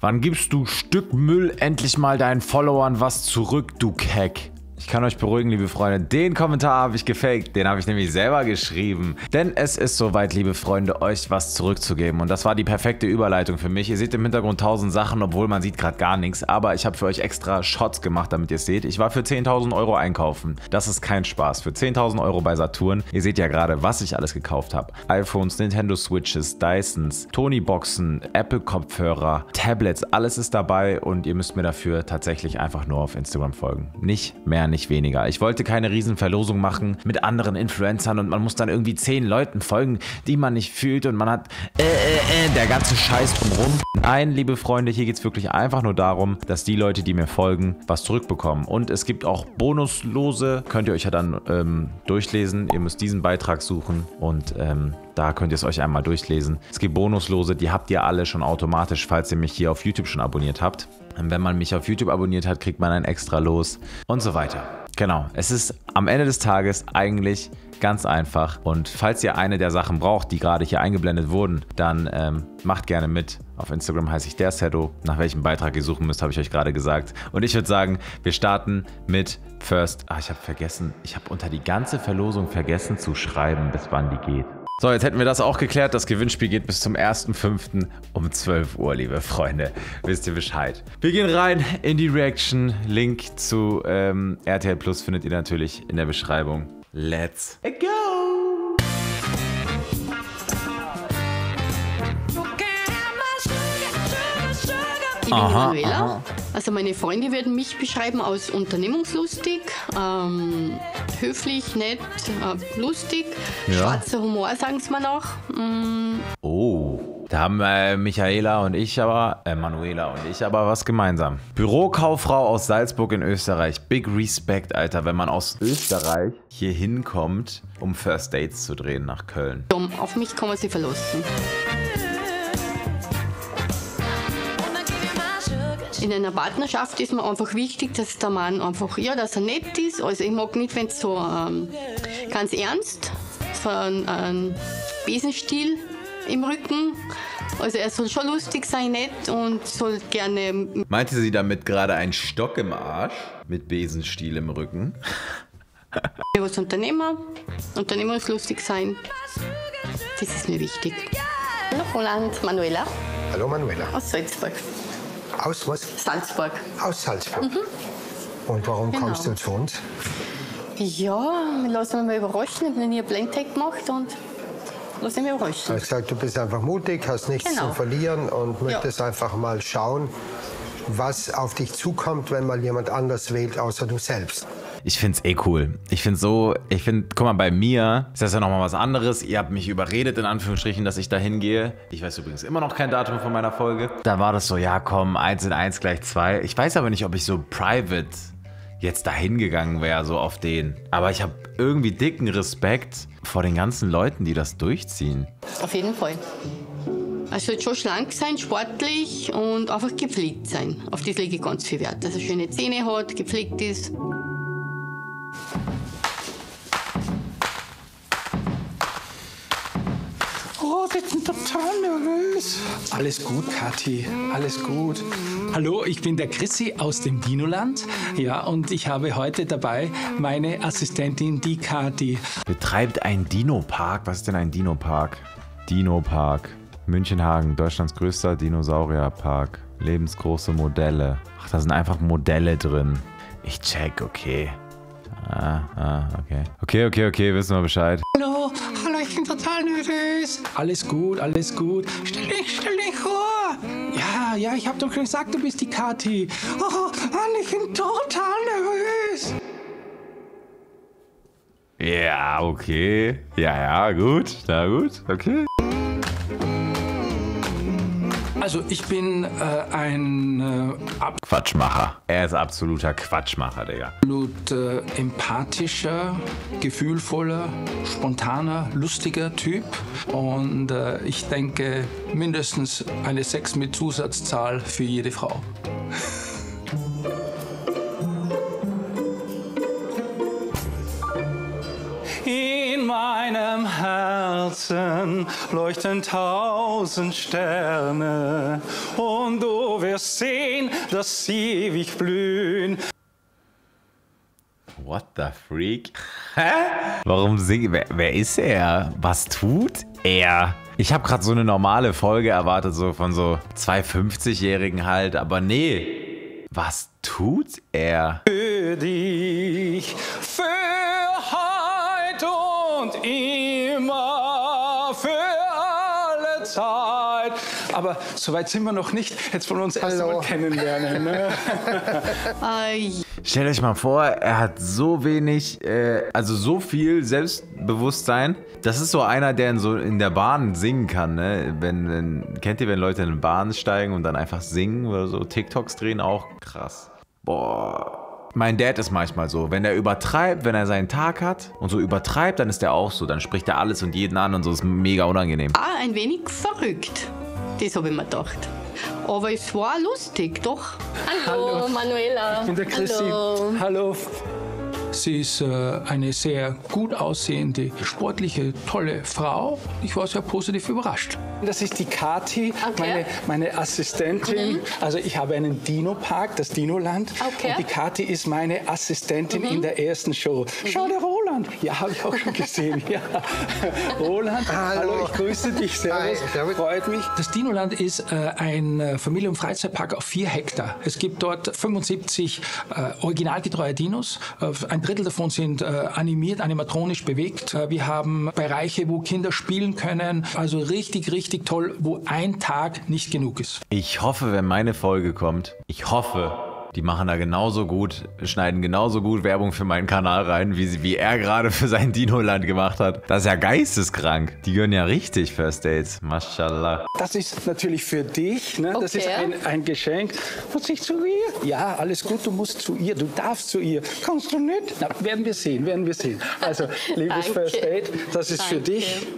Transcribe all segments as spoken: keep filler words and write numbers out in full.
Wann gibst du Stück Müll endlich mal deinen Followern was zurück, du Keck? Ich kann euch beruhigen, liebe Freunde, den Kommentar habe ich gefaked, den habe ich nämlich selber geschrieben. Denn es ist soweit, liebe Freunde, euch was zurückzugeben. Und das war die perfekte Überleitung für mich. Ihr seht im Hintergrund tausend Sachen, obwohl man sieht gerade gar nichts. Aber ich habe für euch extra Shots gemacht, damit ihr es seht. Ich war für zehntausend Euro einkaufen. Das ist kein Spaß. Für zehntausend Euro bei Saturn. Ihr seht ja gerade, was ich alles gekauft habe. iPhones, Nintendo Switches, Dysons, Tony-Boxen, Apple-Kopfhörer, Tablets, alles ist dabei. Und ihr müsst mir dafür tatsächlich einfach nur auf Instagram folgen. Nicht mehr, nicht weniger. Ich wollte keine Riesenverlosung machen mit anderen Influencern und man muss dann irgendwie zehn Leuten folgen, die man nicht fühlt und man hat äh, äh, äh, der ganze Scheiß drumherum. Nein, liebe Freunde, hier geht es wirklich einfach nur darum, dass die Leute, die mir folgen, was zurückbekommen. Und es gibt auch Bonuslose, könnt ihr euch ja dann ähm, durchlesen. Ihr müsst diesen Beitrag suchen und ähm, da könnt ihr es euch einmal durchlesen. Es gibt Bonuslose, die habt ihr alle schon automatisch, falls ihr mich hier auf YouTube schon abonniert habt. Und wenn man mich auf YouTube abonniert hat, kriegt man ein extra Los und so weiter. Genau, es ist am Ende des Tages eigentlich ganz einfach. Und falls ihr eine der Sachen braucht, die gerade hier eingeblendet wurden, dann ähm, macht gerne mit. Auf Instagram heiße ich derSedo. Nach welchem Beitrag ihr suchen müsst, habe ich euch gerade gesagt. Und ich würde sagen, wir starten mit First. Ah, ich habe vergessen, ich habe unter die ganze Verlosung vergessen zu schreiben, bis wann die geht. So, jetzt hätten wir das auch geklärt. Das Gewinnspiel geht bis zum ersten fünften um zwölf Uhr, liebe Freunde. Wisst ihr Bescheid. Wir gehen rein in die Reaction. Link zu ähm, R T L Plus findet ihr natürlich in der Beschreibung. Let's go! Ich bin aha, Manuela. Aha. Also meine Freunde würden mich beschreiben als unternehmungslustig, ähm, höflich, nett, äh, lustig, ja. Schwarzer Humor, sagen sie mir noch. Mm. Oh, da haben äh, Michaela und ich aber, äh, Manuela und ich aber was gemeinsam. Bürokauffrau aus Salzburg in Österreich. Big Respect, Alter, wenn man aus Österreich hier hinkommt, um First Dates zu drehen nach Köln. Auf mich kann man sie verlassen. In einer Partnerschaft ist mir einfach wichtig, dass der Mann einfach, ja, dass er nett ist. Also ich mag nicht, wenn es so ähm, ganz ernst, so ein, ein Besenstiel im Rücken. Also er soll schon lustig sein, nett und soll gerne... Meinte sie damit gerade einen Stock im Arsch mit Besenstiel im Rücken? Was Unternehmer, unternehmungslustig sein, das ist mir wichtig. Hallo Roland, Manuela. Hallo Manuela. Aus Salzburg. Aus was? Salzburg. Aus Salzburg. Mhm. Und warum genau. kommst du zu uns? Ja, lassen wir mal überraschen. Ich habe noch nie ein Blindtag gemacht und lass mich überraschen. Du hast gesagt, du bist einfach mutig, hast nichts genau. zu verlieren und möchtest ja. einfach mal schauen, was auf dich zukommt, wenn mal jemand anders wählt, außer du selbst. Ich find's eh cool. Ich find so, ich find, guck mal, bei mir ist das ja nochmal was anderes. Ihr habt mich überredet, in Anführungsstrichen, dass ich da hingehe. Ich weiß übrigens immer noch kein Datum von meiner Folge. Da war das so, ja komm, eins in eins gleich zwei. Ich weiß aber nicht, ob ich so private jetzt da hingegangen wäre, so auf den. Aber ich habe irgendwie dicken Respekt vor den ganzen Leuten, die das durchziehen. Auf jeden Fall. Also schon schlank sein, sportlich und einfach gepflegt sein. Auf das lege ich ganz viel Wert. Dass er schöne Zähne hat, gepflegt ist. Oh, ich bin total nervös. Alles gut, Kathi, alles gut. Hallo, ich bin der Chrissy aus dem Dinoland. Ja, und ich habe heute dabei meine Assistentin, die Kathi. Betreibt ein Dino-Park? Was ist denn ein Dino-Park? Dino-Park. Münchenhagen, Deutschlands größter Dinosaurierpark. Lebensgroße Modelle. Ach, da sind einfach Modelle drin. Ich check, okay. Ah, ah, okay. Okay, okay, okay, wissen wir Bescheid. Hallo, hallo, ich bin total nervös. Alles gut, alles gut. Stell dich, stell dich vor. Ja, ja, ich hab doch gesagt, du bist die Kathi. Oh, Mann, ich bin total nervös. Ja, okay. Ja, ja, gut. Na gut, okay. Also ich bin äh, ein äh, Quatschmacher. Er ist absoluter Quatschmacher, Digga. Absolut äh, empathischer, gefühlvoller, spontaner, lustiger Typ. Und äh, ich denke mindestens eine sechs mit Zusatzzahl für jede Frau. In meinem Herz Herzen leuchten tausend Sterne und du wirst sehen, dass sie ewig blühen. What the freak? Hä? Warum singt... Wer, wer ist er? Was tut er? Ich habe gerade so eine normale Folge erwartet, so von so zwei fünfzigjährigen halt, aber nee. Was tut er? Für dich, für heute und immer, für alle Zeit. Aber so weit sind wir noch nicht. Jetzt wollen wir uns erst einmal kennenlernen. Ne? Stellt euch mal vor, er hat so wenig, äh, also so viel Selbstbewusstsein. Das ist so einer, der in, so in der Bahn singen kann. Ne? Wenn, wenn, kennt ihr, wenn Leute in eine Bahn steigen und dann einfach singen oder so TikToks drehen? Auch krass. Boah. Mein Dad ist manchmal so, wenn er übertreibt, wenn er seinen Tag hat und so übertreibt, dann ist er auch so. Dann spricht er alles und jeden an und so, ist mega unangenehm. Ah, ein wenig verrückt. Das habe ich mir gedacht. Aber es war lustig, doch. Hallo, Hallo. Manuela. Ich bin der Chrissy. Hallo. Hallo. Sie ist äh, eine sehr gut aussehende, sportliche, tolle Frau. Ich war sehr positiv überrascht. Das ist die Kathi, okay. meine, meine Assistentin. Mhm. Also ich habe einen Dino-Park, das Dinoland. Okay. Und die Kathi ist meine Assistentin mhm. in der ersten Show. Mhm. Schau dir Roland. Ja, habe ich auch schon gesehen. Ja. Roland, hallo. hallo, ich grüße dich. Servus. Hi, freut mich. Das Dinoland ist äh, ein Familien- und Freizeitpark auf vier Hektar. Es gibt dort fünfundsiebzig äh, originalgetreue Dinos. Äh, ein Drittel davon sind äh, animiert, animatronisch bewegt. Äh, wir haben Bereiche, wo Kinder spielen können. Also richtig, richtig toll, wo ein Tag nicht genug ist. Ich hoffe, wenn meine Folge kommt, ich hoffe, die machen da genauso gut, schneiden genauso gut Werbung für meinen Kanal rein, wie, sie, wie er gerade für sein Dinoland gemacht hat. Das ist ja geisteskrank. Die gönnen ja richtig First Dates. Mashallah. Das ist natürlich für dich. Ne? Okay. Das ist ein, ein Geschenk. Muss ich zu ihr? Ja, alles gut, du musst zu ihr. Du darfst zu ihr. Kannst du nicht? Na, werden wir sehen, werden wir sehen. Also, liebes First Date, das ist Danke. Für dich.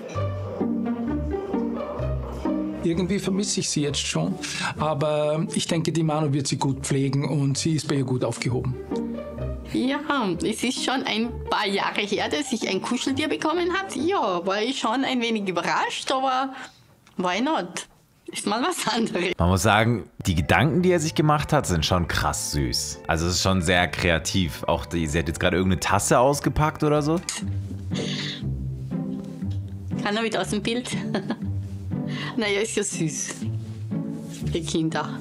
Irgendwie vermisse ich sie jetzt schon, aber ich denke, die Manu wird sie gut pflegen und sie ist bei ihr gut aufgehoben. Ja, es ist schon ein paar Jahre her, dass ich ein Kuscheltier bekommen habe. Ja, war ich schon ein wenig überrascht, aber why not? Ist mal was anderes. Man muss sagen, die Gedanken, die er sich gemacht hat, sind schon krass süß. Also es ist schon sehr kreativ. Auch die, sie hat jetzt gerade irgendeine Tasse ausgepackt oder so. Kann er wieder aus dem Bild? Naja, ist ja süß. Die Kinder.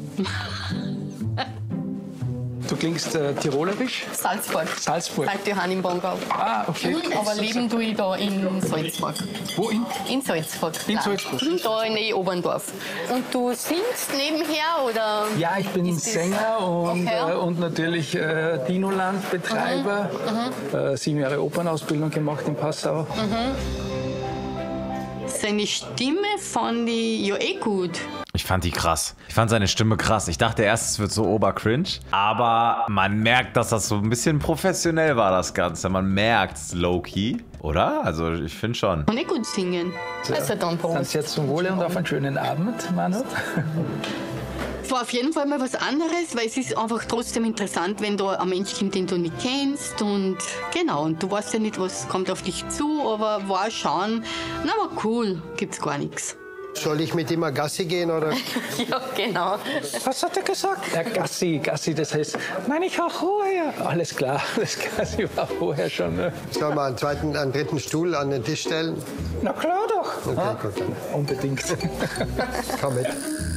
Du klingst äh, tirolerisch? Salzburg. Salzburg. Sankt Johann im Bongau. Ah, okay. Mhm, aber leben tue ich da in Salzburg. Wo in? In Salzburg. In Nein. Salzburg. Da in Oberndorf. Und du singst nebenher, oder? Ja, ich bin Sänger und, okay. äh, und natürlich äh, Dinoland-Betreiber. Mhm. Mhm. Äh, sieben Jahre Opernausbildung gemacht in Passau. Mhm. Seine Stimme fand ich ja eh gut. Ich fand die krass. Ich fand seine Stimme krass. Ich dachte erst, es wird so obercringe. Aber man merkt, dass das so ein bisschen professionell war, das Ganze. Man merkt es low-key, oder? Also ich finde schon. Kann ich gut singen. Ja. Also dann Prost. Dann jetzt zum Wohle und auf einen schönen Abend, Manu. Es war auf jeden Fall mal was anderes, weil es ist einfach trotzdem interessant, wenn da ein Mensch kommt, den du nicht kennst. Und genau, und du weißt ja nicht, was kommt auf dich zu, aber war schon, na war cool, gibt's gar nichts. Soll ich mit ihm mal Gassi gehen, oder? Ja, genau. Was hat er gesagt? Ja, Gassi, Gassi, das heißt, nein, ich war vorher. Alles klar, das Gassi war vorher schon. Ne? Sollen wir einen zweiten, einen dritten Stuhl an den Tisch stellen? Na klar doch. Okay, ah, gut, dann. Unbedingt. Komm mit.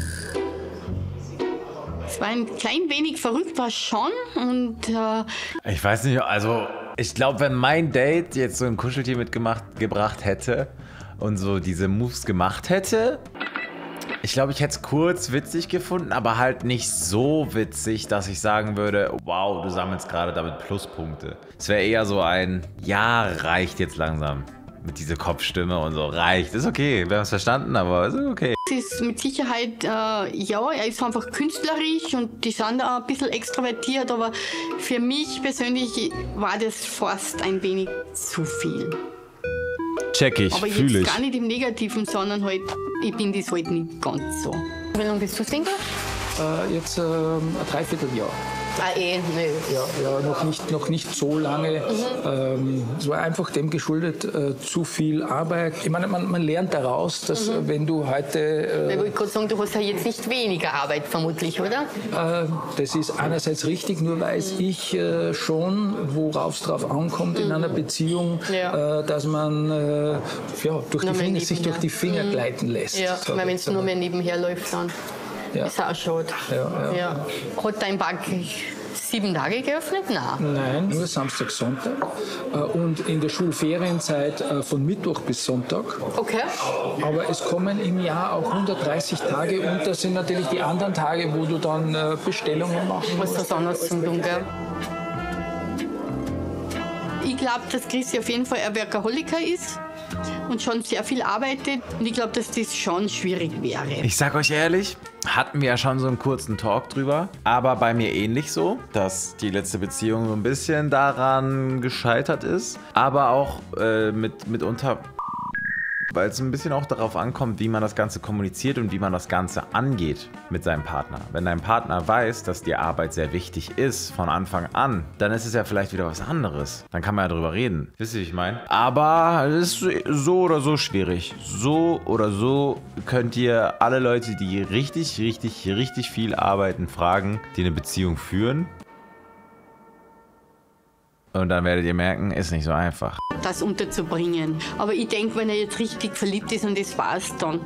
Es war ein klein wenig verrückt, war schon. Und, äh ich weiß nicht, also ich glaube, wenn mein Date jetzt so ein Kuscheltier mitgebracht hätte und so diese Moves gemacht hätte, ich glaube, ich hätte es kurz witzig gefunden, aber halt nicht so witzig, dass ich sagen würde, wow, du sammelst gerade damit Pluspunkte. Es wäre eher so ein, ja, reicht jetzt langsam. Mit dieser Kopfstimme und so, reicht. Ist okay, wir haben es verstanden, aber ist okay. Es ist mit Sicherheit, äh, ja, er ist einfach künstlerisch und die sind auch ein bisschen extrovertiert, aber für mich persönlich war das fast ein wenig zu viel. Check ich, aber fühle ich. Gar nicht im Negativen, sondern halt, ich bin das halt nicht ganz so. Wie lange bist du Single? äh, jetzt äh, ein Dreivierteljahr. Ah, eh, nee. Ja, ja noch, nicht, noch nicht so lange. Mhm. Ähm, es war einfach dem geschuldet, äh, zu viel Arbeit. Ich meine, man, man lernt daraus, dass mhm. wenn du heute... Äh, ich wollte gerade sagen, du hast ja jetzt nicht weniger Arbeit vermutlich, oder? Äh, das ist einerseits richtig, nur weiß mhm. ich äh, schon, worauf es drauf ankommt mhm. in einer Beziehung, ja. äh, dass man äh, ja, durch die Finger, sich durch die Finger mhm. gleiten lässt. Ja, wenn es nur mehr nebenher läuft dann. Ja. Ist auch schade. Ja, ja. Ja. Hat dein Bank sieben Tage geöffnet? Nein. Nein, nur Samstag, Sonntag. Und in der Schulferienzeit von Mittwoch bis Sonntag. Okay. Aber es kommen im Jahr auch hundertdreißig Tage und das sind natürlich die anderen Tage, wo du dann Bestellungen machen musst. Was anderes zum tun, gell? Ich glaube, dass Chrissy auf jeden Fall ein Workaholiker ist und schon sehr viel arbeitet. Und ich glaube, dass das schon schwierig wäre. Ich sag euch ehrlich, hatten wir ja schon so einen kurzen Talk drüber. Aber bei mir ähnlich so, dass die letzte Beziehung so ein bisschen daran gescheitert ist. Aber auch äh, mit, mitunter, weil es ein bisschen auch darauf ankommt, wie man das Ganze kommuniziert und wie man das Ganze angeht mit seinem Partner. Wenn dein Partner weiß, dass dir Arbeit sehr wichtig ist von Anfang an, dann ist es ja vielleicht wieder was anderes. Dann kann man ja drüber reden. Wisst ihr, wie ich meine? Aber es ist so oder so schwierig. So oder so könnt ihr alle Leute, die richtig, richtig, richtig viel arbeiten, fragen, die eine Beziehung führen. Und dann werdet ihr merken, ist nicht so einfach. Das unterzubringen. Aber ich denke, wenn er jetzt richtig verliebt ist und das war's, dann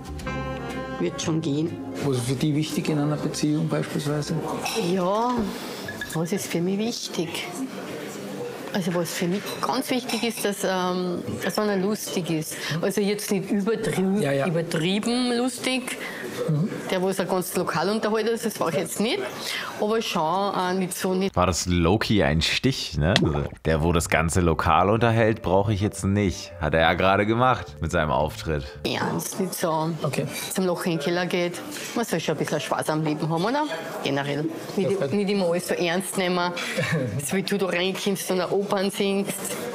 wird schon gehen. Was ist für dich wichtig in einer Beziehung beispielsweise? Ja, was ist für mich wichtig? Also was für mich ganz wichtig ist, dass, ähm, dass er lustig ist. Also jetzt nicht übertrieben, ja, ja. übertrieben lustig. Mhm. Der, wo es ein ganz lokal unterhalten ist, das war ich jetzt nicht. Aber schon äh, nicht so nicht. War das low-key ein Stich, ne? Der, wo das ganze Lokal unterhält, brauche ich jetzt nicht. Hat er ja gerade gemacht mit seinem Auftritt. Ernst, nicht so. Okay. Zum Loch in den Keller geht. Man soll schon ein bisschen Spaß am Leben haben, oder? Generell. Nicht, nicht immer alles so ernst nehmen. So wie du da reinkommst und eine Opern singst.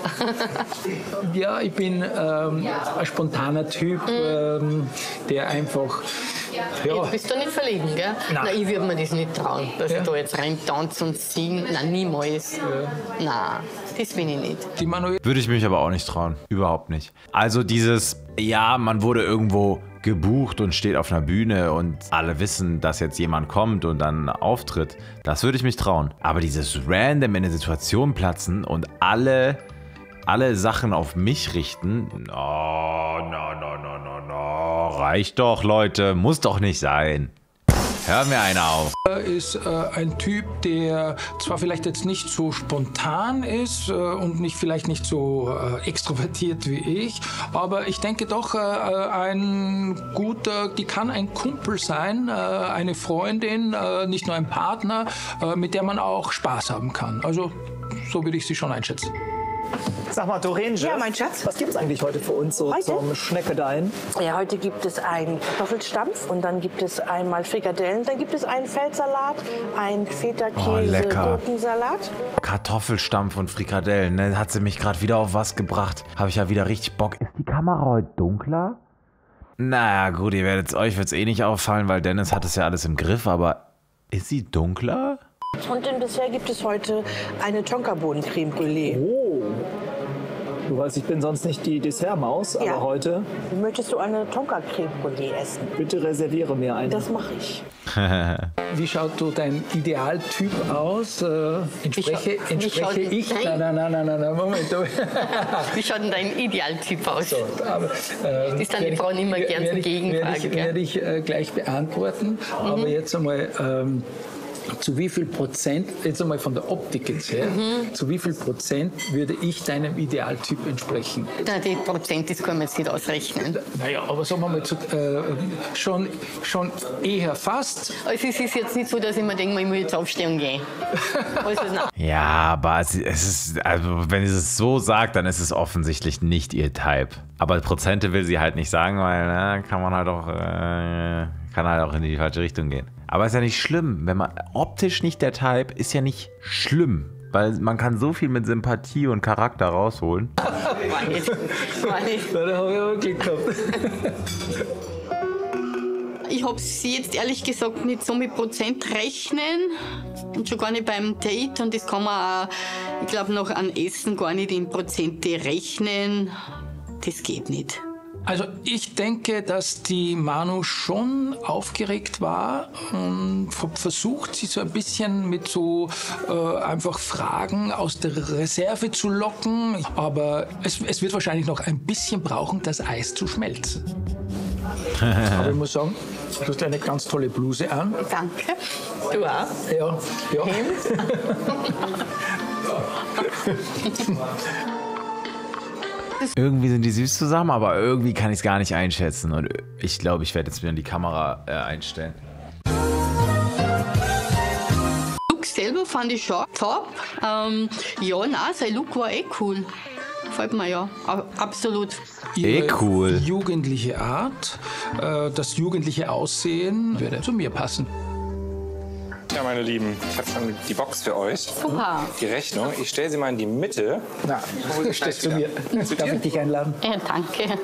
Ja, ich bin ähm, ein spontaner Typ, mhm. ähm, der einfach... Ja. Jetzt bist du nicht verlegen, gell? Nein. Nein, ich würde mir das nicht trauen, dass ja. ich da jetzt rein tanze und singe. Nein, niemals. Ja. Nein, das bin ich nicht. Die Manuel würde ich mich aber auch nicht trauen. Überhaupt nicht. Also dieses, ja, man wurde irgendwo gebucht und steht auf einer Bühne und alle wissen, dass jetzt jemand kommt und dann auftritt. Das würde ich mich trauen. Aber dieses random in eine Situation platzen und alle... alle Sachen auf mich richten. No, no, no, no, no, no. Reicht doch, Leute. Muss doch nicht sein. Hör mir einer auf. Er ist äh, ein Typ, der zwar vielleicht jetzt nicht so spontan ist äh, und nicht, vielleicht nicht so äh, extrovertiert wie ich, aber ich denke doch, äh, ein guter, die kann ein Kumpel sein, äh, eine Freundin, äh, nicht nur ein Partner, äh, mit der man auch Spaß haben kann. Also so würde ich sie schon einschätzen. Sag mal, Doreen, ja, mein Schatz. Was gibt es eigentlich heute für uns so heute? zum Schneckedeien? Ja, heute gibt es einen Kartoffelstampf und dann gibt es einmal Frikadellen, dann gibt es einen Feldsalat, einen Feta-Käse-Gurkensalat. Oh, Kartoffelstampf und Frikadellen, ne? Hat sie mich gerade wieder auf was gebracht. Habe ich ja wieder richtig Bock. Ist die Kamera heute dunkler? Naja, gut, ihr werdet, euch wird es eh nicht auffallen, weil Dennis hat es ja alles im Griff, aber ist sie dunkler? Und denn bisher gibt es heute eine Tonkabohnen-Creme Brûlée. Oh. Du weißt, ich bin sonst nicht die Dessertmaus, aber ja. heute... Möchtest du eine Tonka-Creme Brûlée essen? Bitte reserviere mir eine. Das mache ich. Wie schaut so dein Idealtyp aus? Äh, entspreche wie entspreche wie ich? Nein, nein, nein, nein, nein, nein, Moment. Wie schaut denn dein Idealtyp aus? So, aber, äh, das ist dann die Frauen immer gern zur Gegenfrage. Werde ich, werd ich äh, gleich beantworten, mhm. aber jetzt einmal... Ähm, zu wie viel Prozent, jetzt einmal von der Optik jetzt her, mhm. zu wie viel Prozent würde ich deinem Idealtyp entsprechen? Na, die Prozent, das kann man jetzt nicht ausrechnen. Naja, aber sagen wir mal, zu, äh, schon, schon eher fast. Also es ist jetzt nicht so, dass ich mir denke, ich muss jetzt aufstehen und gehen. Also, ja, aber es ist, also wenn sie es so sagt, dann ist es offensichtlich nicht ihr Type. Aber Prozente will sie halt nicht sagen, weil na, kann man halt auch, äh, kann halt auch in die falsche Richtung gehen. Aber ist ja nicht schlimm, wenn man optisch nicht der Type, ist ja nicht schlimm, weil man kann so viel mit Sympathie und Charakter rausholen. War nicht, war nicht. Da habe ich aber Glück gehabt. Ich habe es jetzt ehrlich gesagt nicht so mit Prozent rechnen und schon gar nicht beim Date. Und das kann man auch, ich glaube, noch an Essen gar nicht in Prozente rechnen. Das geht nicht. Also ich denke, dass die Manu schon aufgeregt war und versucht, sie so ein bisschen mit so äh, einfach Fragen aus der Reserve zu locken. Aber es, es wird wahrscheinlich noch ein bisschen brauchen, das Eis zu schmelzen. Aber ich muss sagen, du hast eine ganz tolle Bluse an. Danke. Du auch? Ja, ja. Irgendwie sind die süß zusammen, aber irgendwie kann ich es gar nicht einschätzen. Und ich glaube, ich werde jetzt wieder die Kamera äh, einstellen. Look selber fand ich schon top. Ähm, ja, nein, sein Look war eh cool. Gefällt mir ja, absolut. Eh cool. Die jugendliche Art, äh, das jugendliche Aussehen würde zu mir passen. Ja, meine Lieben, ich habe schon die Box für euch. Super. Die Rechnung. Ich stelle sie mal in die Mitte. Na, du stehst zu mir. Darf ich dich einladen? Ja, danke.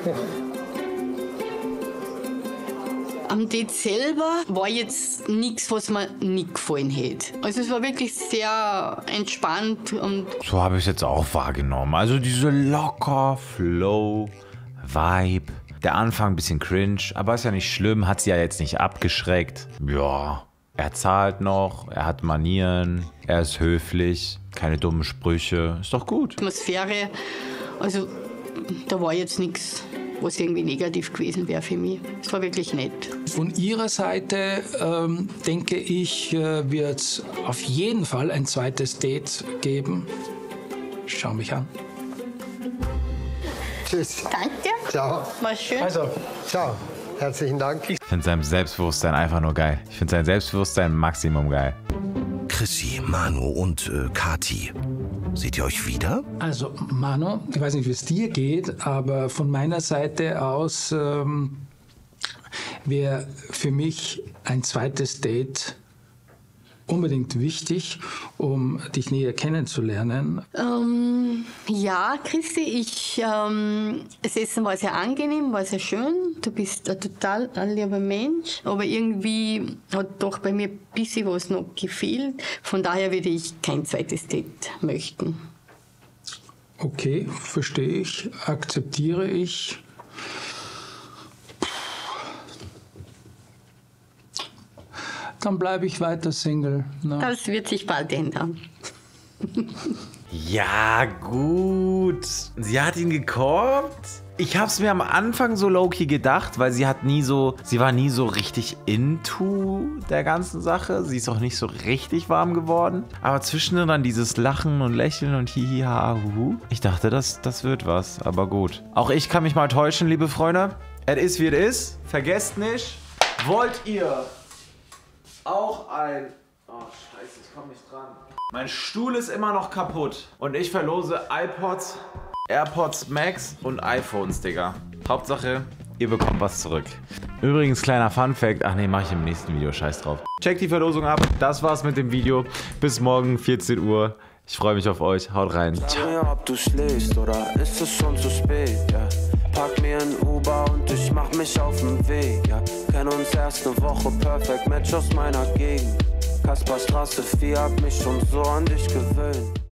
Am Date selber war jetzt nichts, was mir nicht gefallen hätte. Also es war wirklich sehr entspannt. Und So habe ich es jetzt auch wahrgenommen. Also diese locker Flow Vibe. Der Anfang ein bisschen cringe, aber ist ja nicht schlimm, hat sie ja jetzt nicht abgeschreckt. Ja, er zahlt noch, er hat Manieren, er ist höflich, keine dummen Sprüche. Ist doch gut. Atmosphäre, also da war jetzt nichts, was irgendwie negativ gewesen wäre für mich. Es war wirklich nett. Von ihrer Seite ähm, denke ich, äh, wird es auf jeden Fall ein zweites Date geben. Schau mich an. Tschüss. Danke. Ciao. War schön. Also, Ciao. Herzlichen Dank. Ich finde sein Selbstbewusstsein einfach nur geil. Ich finde sein Selbstbewusstsein Maximum geil. Chrissy, Manu und äh, Kathi. Seht ihr euch wieder? also Manu, ich weiß nicht, wie es dir geht, aber von meiner Seite aus ähm, wäre für mich ein zweites Date unbedingt wichtig, um dich näher kennenzulernen. Ähm, ja, Christi, ich, ähm, das Essen war sehr angenehm, war sehr schön. Du bist ein total ein lieber Mensch, aber irgendwie hat doch bei mir ein bisschen was noch gefehlt. Von daher würde ich kein zweites Date möchten. Okay, verstehe ich, akzeptiere ich. Dann bleibe ich weiter Single. Ne? Das wird sich bald ändern. Ja, gut. Sie hat ihn gekorbt. Ich hab's mir am Anfang so low-key gedacht, weil sie hat nie so, sie war nie so richtig into der ganzen Sache. Sie ist auch nicht so richtig warm geworden. Aber zwischendrin dann dieses Lachen und Lächeln und hihi, ha, hu. Ich dachte, das, das wird was, aber gut. Auch ich kann mich mal täuschen, liebe Freunde. Es ist, wie es ist. Vergesst nicht, wollt ihr auch ein... Oh, scheiße, ich komm nicht dran. Mein Stuhl ist immer noch kaputt. Und ich verlose iPods, AirPods Max und iPhones, Digga. Hauptsache, ihr bekommt was zurück. Übrigens, kleiner Funfact. Ach nee, mach ich im nächsten Video. Scheiß drauf. Checkt die Verlosung ab. Das war's mit dem Video. Bis morgen, vierzehn Uhr. Ich freue mich auf euch. Haut rein. Ciao. Sag mir, ob du schläfst oder ist es schon zu spät, ja. Pack mir ein Uber und ich mach mich auf den Weg, ja. Kenn uns erst eine Woche, perfect Match aus meiner Gegend. Kasperstraße vier hat mich schon so an dich gewöhnt.